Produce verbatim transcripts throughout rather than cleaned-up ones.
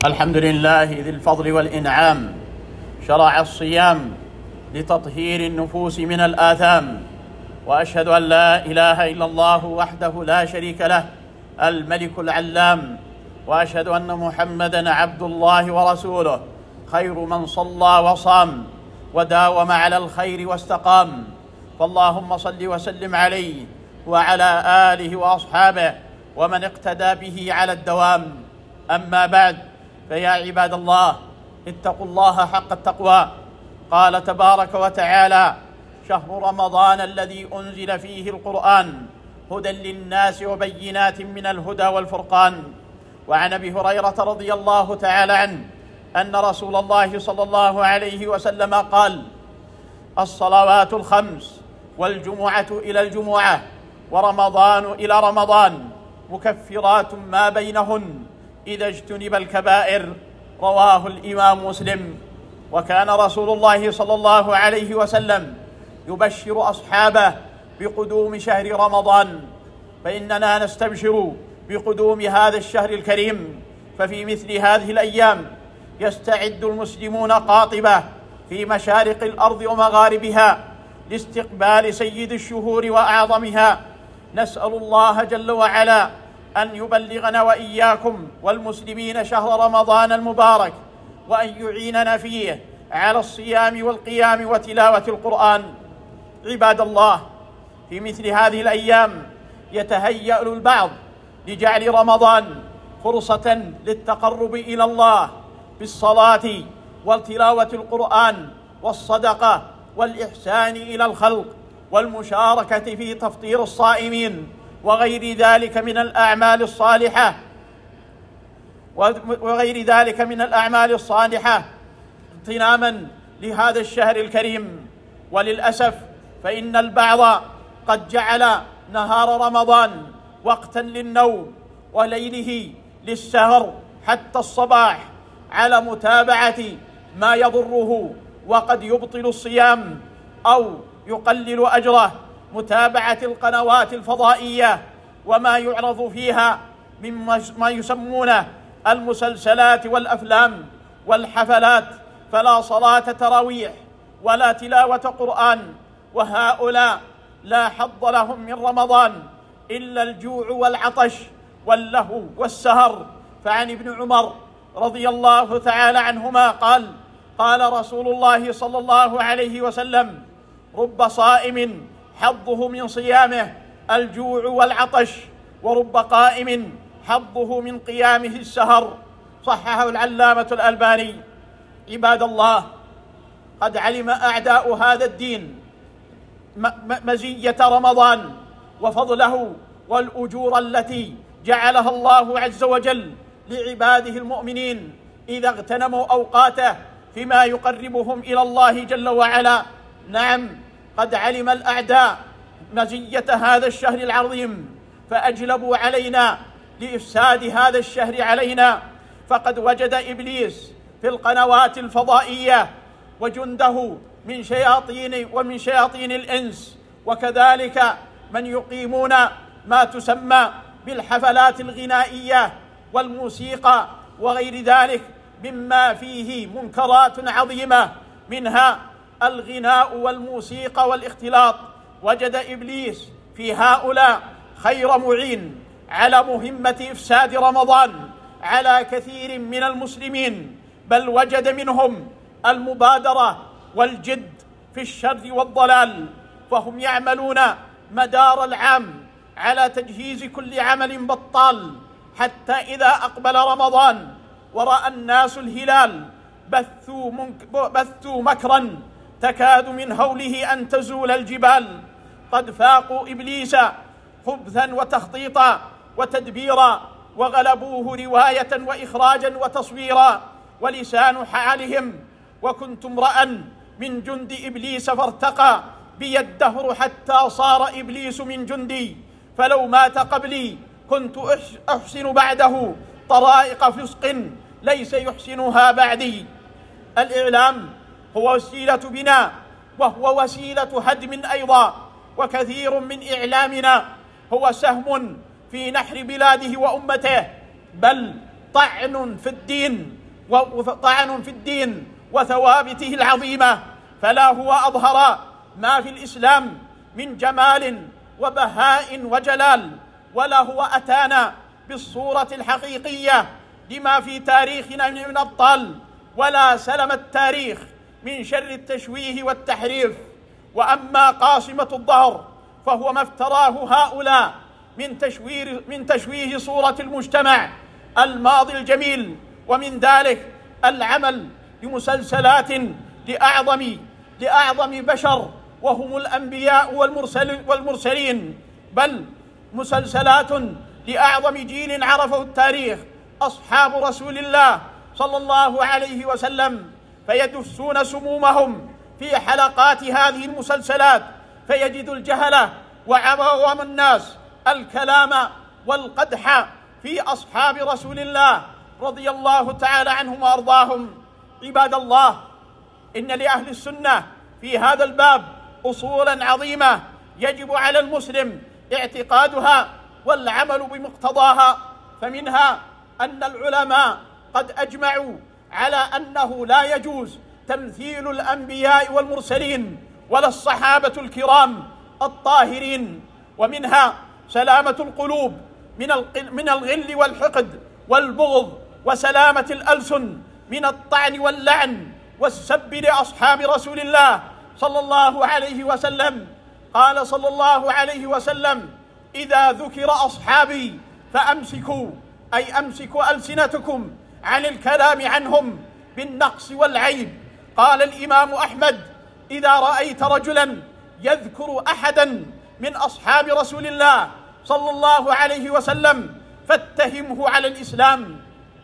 الحمد لله ذي الفضل والإنعام، شرع الصيام لتطهير النفوس من الآثام، وأشهد أن لا إله إلا الله وحده لا شريك له الملك العلام، وأشهد أن محمدًا عبد الله ورسوله خير من صلى وصام وداوم على الخير واستقام، فاللهم صل وسلم عليه وعلى آله وأصحابه ومن اقتدى به على الدوام. أما بعد، فيا عباد الله، اتقوا الله حق التقوى. قال تبارك وتعالى: شهر رمضان الذي أنزل فيه القرآن هدى للناس وبينات من الهدى والفرقان. وعن أبي هريرة رضي الله تعالى عنه أن رسول الله صلى الله عليه وسلم قال: الصلوات الخمس والجمعة إلى الجمعة ورمضان إلى رمضان مكفرات ما بينهن إذا اجتنب الكبائر. رواه الإمام مسلم. وكان رسول الله صلى الله عليه وسلم يبشر أصحابه بقدوم شهر رمضان، فإننا نستبشر بقدوم هذا الشهر الكريم. ففي مثل هذه الأيام يستعد المسلمون قاطبة في مشارق الأرض ومغاربها لاستقبال سيد الشهور وأعظمها. نسأل الله جل وعلا أن يبلغنا وإياكم والمسلمين شهر رمضان المبارك، وأن يعيننا فيه على الصيام والقيام وتلاوة القرآن. عباد الله، في مثل هذه الأيام يتهيأ البعض لجعل رمضان فرصة للتقرب إلى الله بالصلاة وتلاوة القرآن والصدقة والإحسان إلى الخلق والمشاركة في تفطير الصائمين وغير ذلك من الأعمال الصالحة وغير ذلك من الأعمال الصالحة اغتناما لهذا الشهر الكريم. وللأسف فإن البعض قد جعل نهار رمضان وقتا للنوم وليله للسهر حتى الصباح على متابعة ما يضره وقد يبطل الصيام أو يقلل أجره، متابعة القنوات الفضائية وما يعرض فيها مما يسمونه المسلسلات والأفلام والحفلات، فلا صلاة تراويح ولا تلاوة قرآن، وهؤلاء لا حظ لهم من رمضان إلا الجوع والعطش واللهو والسهر. فعن ابن عمر رضي الله تعالى عنهما قال: قال رسول الله صلى الله عليه وسلم: رب صائم حظه من صيامه الجوع والعطش، ورب قائم حظه من قيامه السهر. صححه العلامة الألباني. عباد الله، قد علم أعداء هذا الدين مزية رمضان وفضله والأجور التي جعلها الله عز وجل لعباده المؤمنين إذا اغتنموا أوقاته فيما يقربهم إلى الله جل وعلا. نعم، قد علم الأعداء مزية هذا الشهر العظيم فأجلبوا علينا لإفساد هذا الشهر علينا. فقد وجد إبليس في القنوات الفضائية وجنده من شياطين ومن شياطين الإنس، وكذلك من يقيمون ما تسمى بالحفلات الغنائية والموسيقى وغير ذلك مما فيه منكرات عظيمة، منها الغناء والموسيقى والاختلاط. وجد إبليس في هؤلاء خير معين على مهمة إفساد رمضان على كثير من المسلمين، بل وجد منهم المبادرة والجد في الشر والضلال، فهم يعملون مدار العام على تجهيز كل عمل بطال، حتى إذا أقبل رمضان ورأى الناس الهلال بثوا, بثوا مكرا تكاد من هوله أن تزول الجبال. قد فاقوا إبليس خبثا وتخطيطا وتدبيرا، وغلبوه رواية وإخراجا وتصويرا ولسان حالهم: وكنت امرأ من جند إبليس فارتقى بي الدهر حتى صار إبليس من جندي، فلو مات قبلي كنت أحسن بعده طرائق فسق ليس يحسنها بعدي. الإعلام هو وسيلة بناء وهو وسيلة هدم أيضا، وكثير من إعلامنا هو سهم في نحر بلاده وأمته، بل طعن في الدين وطعن في الدين وثوابته العظيمة، فلا هو أظهر ما في الإسلام من جمال وبهاء وجلال، ولا هو أتانا بالصورة الحقيقية لما في تاريخنا من أبطال، ولا سلم التاريخ من شر التشويه والتحريف. وأما قاصمة الظهر فهو ما افتراه هؤلاء من تشويه من تشويه صورة المجتمع الماضي الجميل، ومن ذلك العمل بمسلسلات لأعظم لأعظم بشر وهم الأنبياء والمرسل والمرسلين، بل مسلسلات لأعظم جيل عرفه التاريخ، أصحاب رسول الله صلى الله عليه وسلم، فيدسون سمومهم في حلقات هذه المسلسلات، فيجد الجهلة وعوام الناس الكلام والقدح في أصحاب رسول الله رضي الله تعالى عنهم وأرضاهم. عباد الله، إن لأهل السنة في هذا الباب أصولا عظيمة يجب على المسلم اعتقادها والعمل بمقتضاها، فمنها أن العلماء قد أجمعوا على أنه لا يجوز تمثيل الأنبياء والمرسلين ولا الصحابة الكرام الطاهرين، ومنها سلامة القلوب من الغل والحقد والبغض، وسلامة الألسن من الطعن واللعن والسب لأصحاب رسول الله صلى الله عليه وسلم. قال صلى الله عليه وسلم: إذا ذكر أصحابي فأمسكوا، أي أمسكوا ألسنتكم عن الكلام عنهم بالنقص والعيب. قال الإمام أحمد: إذا رأيت رجلا يذكر أحدا من أصحاب رسول الله صلى الله عليه وسلم فاتهمه على الإسلام.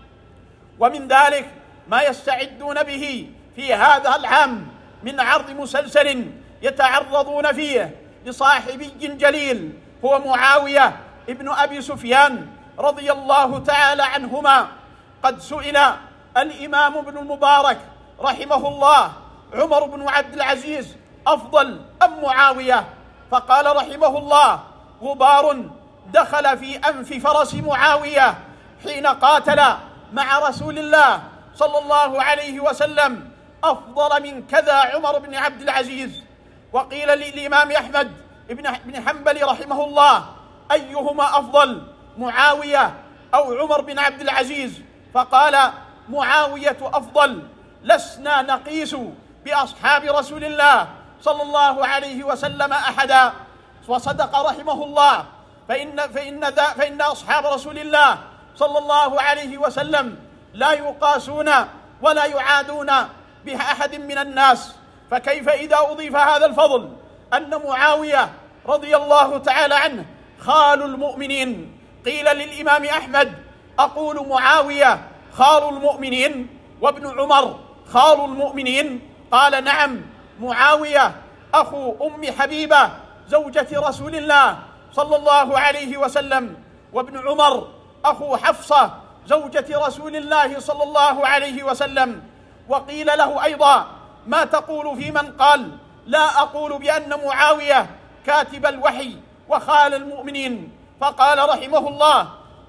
ومن ذلك ما يستعدون به في هذا العام من عرض مسلسل يتعرضون فيه لصاحبي جليل هو معاوية ابن أبي سفيان رضي الله تعالى عنهما. قد سئل الإمام ابن المبارك رحمه الله: عمر بن عبد العزيز أفضل أم معاوية؟ فقال رحمه الله: غبار دخل في أنف فرس معاوية حين قاتل مع رسول الله صلى الله عليه وسلم أفضل من كذا عمر بن عبد العزيز. وقيل للإمام أحمد بن حنبل رحمه الله: أيهما أفضل، معاوية أو عمر بن عبد العزيز؟ فقال: معاوية أفضل، لسنا نقيس بأصحاب رسول الله صلى الله عليه وسلم أحدا. وصدق رحمه الله، فإن, فإن, فإن أصحاب رسول الله صلى الله عليه وسلم لا يقاسون ولا يعادون بأحد من الناس. فكيف إذا أضيف هذا الفضل أن معاوية رضي الله تعالى عنه خال المؤمنين؟ قيل للإمام أحمد: أقول معاوية خال المؤمنين وابن عمر خال المؤمنين؟ قال: نعم، معاوية أخو أم حبيبة زوجة رسول الله صلى الله عليه وسلم، وابن عمر أخو حفصة زوجة رسول الله صلى الله عليه وسلم. وقيل له أيضا: ما تقول في من قال لا أقول بأن معاوية كاتب الوحي وخال المؤمنين؟ فقال رحمه الله: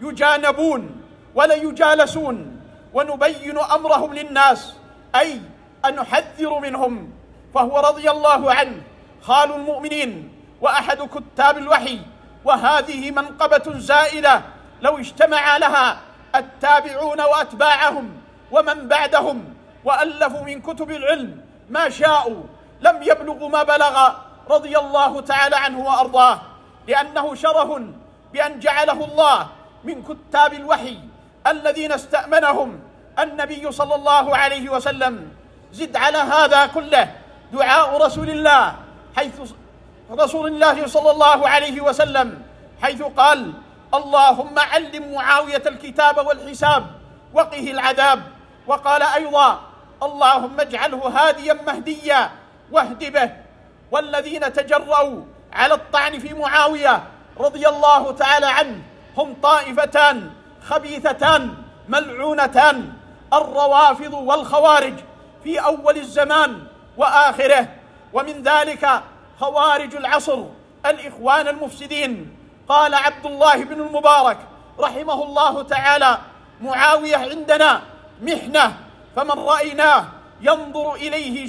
يجانبون ولا يجالسون، ونبين أمرهم للناس، أي أن نحذر منهم. فهو رضي الله عنه خال المؤمنين وأحد كتاب الوحي، وهذه منقبة زائلة لو اجتمع لها التابعون وأتباعهم ومن بعدهم وألفوا من كتب العلم ما شاءوا لم يبلغوا ما بلغ رضي الله تعالى عنه وأرضاه، لأنه شرف بأن جعله الله من كتاب الوحي الذين استأمنهم النبي صلى الله عليه وسلم. زد على هذا كله دعاء رسول الله حيث رسول الله صلى الله عليه وسلم حيث قال: اللهم علم معاوية الكتاب والحساب وقه العذاب. وقال أيضا: اللهم اجعله هاديا مهديا واهد به. والذين تجرؤوا على الطعن في معاوية رضي الله تعالى عنه هم طائفتان خبيثتان ملعونتان: الروافض والخوارج في أول الزمان وآخره، ومن ذلك خوارج العصر الإخوان المفسدين. قال عبد الله بن المبارك رحمه الله تعالى: معاوية عندنا محنة، فمن رأيناه ينظر إليه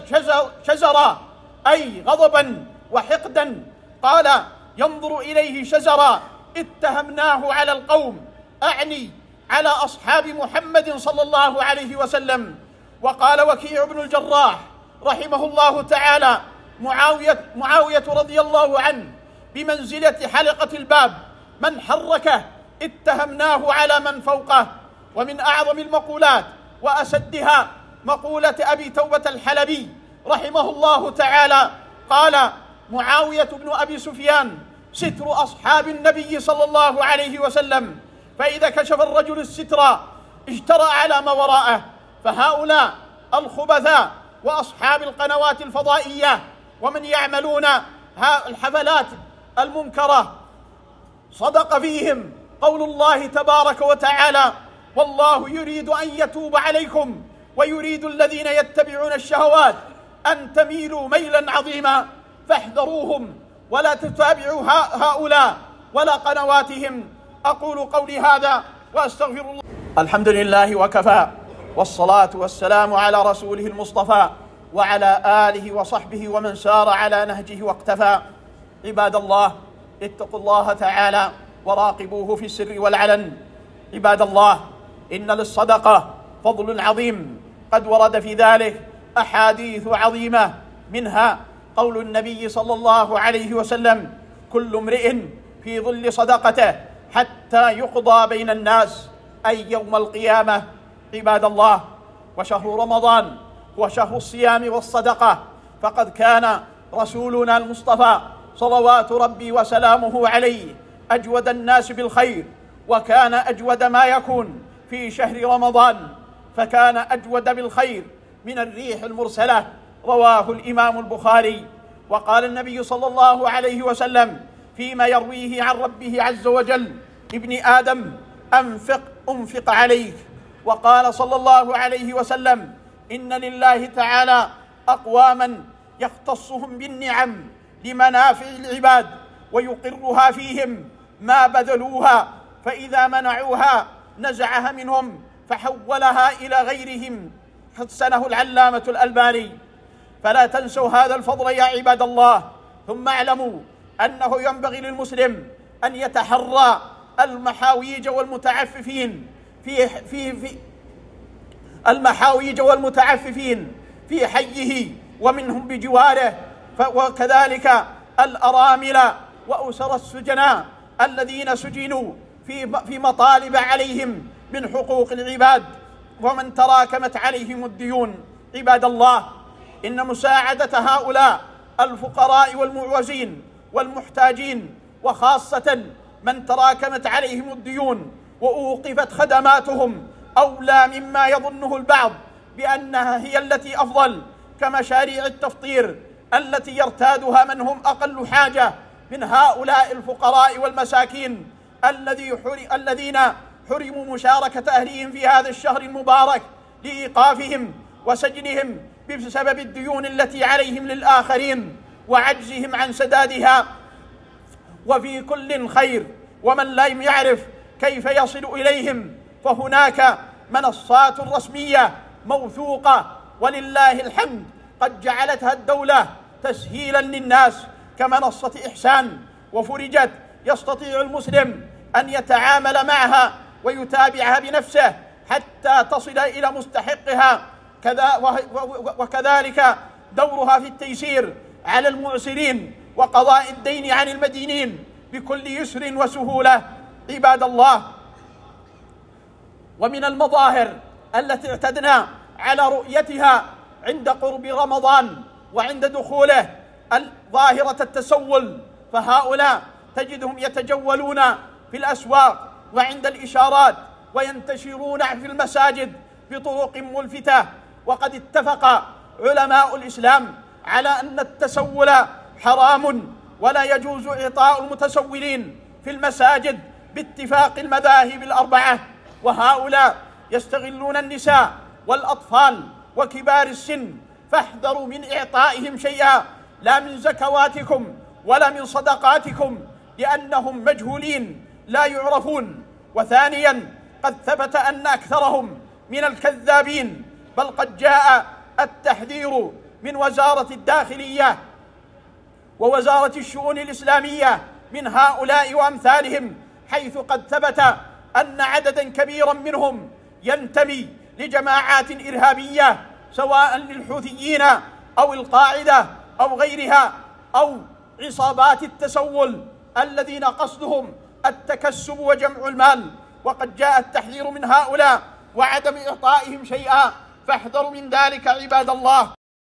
شزرا أي غضبا وحقدا، قال ينظر إليه شزرا اتهمناه على القوم، أعني على أصحاب محمد صلى الله عليه وسلم. وقال وكيع بن الجراح رحمه الله تعالى معاوية, معاوية رضي الله عنه بمنزلة حلقة الباب، من حركه اتهمناه على من فوقه. ومن أعظم المقولات وأسدها مقولة أبي توبة الحلبي رحمه الله تعالى، قال معاوية بن أبي سفيان ستر أصحاب النبي صلى الله عليه وسلم، فإذا كشف الرجل الستر اجترأ على ما وراءه. فهؤلاء الخبثاء وأصحاب القنوات الفضائية ومن يعملون الحفلات المنكرة صدق فيهم قول الله تبارك وتعالى: والله يريد أن يتوب عليكم ويريد الذين يتبعون الشهوات أن تميلوا ميلا عظيما، فاحذروهم ولا تتابعوا هؤلاء ولا قنواتهم. أقول قولي هذا وأستغفر الله. الحمد لله وكفى، والصلاة والسلام على رسوله المصطفى وعلى آله وصحبه ومن سار على نهجه واقتفى. عباد الله، اتقوا الله تعالى وراقبوه في السر والعلن. عباد الله، إن للصدقة فضل عظيم قد ورد في ذلك أحاديث عظيمة، منها قول النبي صلى الله عليه وسلم: كل امرئ في ظل صدقته حتى يقضى بين الناس، أي يوم القيامة. عباد الله، وشهر رمضان هو شهر الصيام والصدقة، فقد كان رسولنا المصطفى صلوات ربي وسلامه عليه أجود الناس بالخير، وكان أجود ما يكون في شهر رمضان، فكان أجود بالخير من الريح المرسلة، رواه الإمام البخاري. وقال النبي صلى الله عليه وسلم فيما يرويه عن ربه عز وجل: ابن آدم أنفق أنفق عليك. وقال صلى الله عليه وسلم: إن لله تعالى أقواما يختصهم بالنعم لمنافع العباد ويقرها فيهم ما بذلوها، فإذا منعوها نزعها منهم فحولها إلى غيرهم، حسنه العلامة الألباني. فلا تنسوا هذا الفضل يا عباد الله. ثم اعلموا أنه ينبغي للمسلم أن يتحرى المحاويج والمتعففين في في في المحاويج والمتعففين في حيه ومنهم بجواره، وكذلك الأرامل وأسر السجناء الذين سجنوا في في مطالب عليهم من حقوق العباد ومن تراكمت عليهم الديون. عباد الله، إن مساعدة هؤلاء الفقراء والمعوزين والمحتاجين، وخاصة من تراكمت عليهم الديون وأوقفت خدماتهم، أولى مما يظنه البعض بأنها هي التي أفضل، كمشاريع التفطير التي يرتادها من هم أقل حاجة من هؤلاء الفقراء والمساكين الذين حرموا مشاركة أهلهم في هذا الشهر المبارك لإيقافهم وسجنهم بسبب الديون التي عليهم للآخرين وعجزهم عن سدادها. وفي كل خير، ومن لم يعرف كيف يصل إليهم فهناك منصات رسمية موثوقة ولله الحمد قد جعلتها الدولة تسهيلا للناس، كمنصة إحسان، وفرجت يستطيع المسلم أن يتعامل معها ويتابعها بنفسه حتى تصل إلى مستحقها، وكذلك دورها في التيسير على المعسرين وقضاء الدين عن المدينين بكل يسر وسهولة. عباد الله، ومن المظاهر التي اعتدنا على رؤيتها عند قرب رمضان وعند دخوله ظاهرة التسول، فهؤلاء تجدهم يتجولون في الأسواق وعند الإشارات وينتشرون في المساجد بطرق ملفتة. وقد اتفق علماء الإسلام على أن التسول حرام ولا يجوز إعطاء المتسولين في المساجد باتفاق المذاهب الأربعة. وهؤلاء يستغلون النساء والأطفال وكبار السن، فاحذروا من إعطائهم شيئا، لا من زكواتكم ولا من صدقاتكم، لأنهم مجهولين لا يعرفون. وثانيا، قد ثبت أن أكثرهم من الكذابين، بل قد جاء التحذير من وزارة الداخلية ووزارة الشؤون الإسلامية من هؤلاء وأمثالهم، حيث قد ثبت أن عددا كبيرا منهم ينتمي لجماعات إرهابية، سواء للحوثيين أو القاعدة أو غيرها أو عصابات التسول الذين قصدهم التكسب وجمع المال. وقد جاء التحذير من هؤلاء وعدم إعطائهم شيئا، فاحذروا من ذلك عباد الله.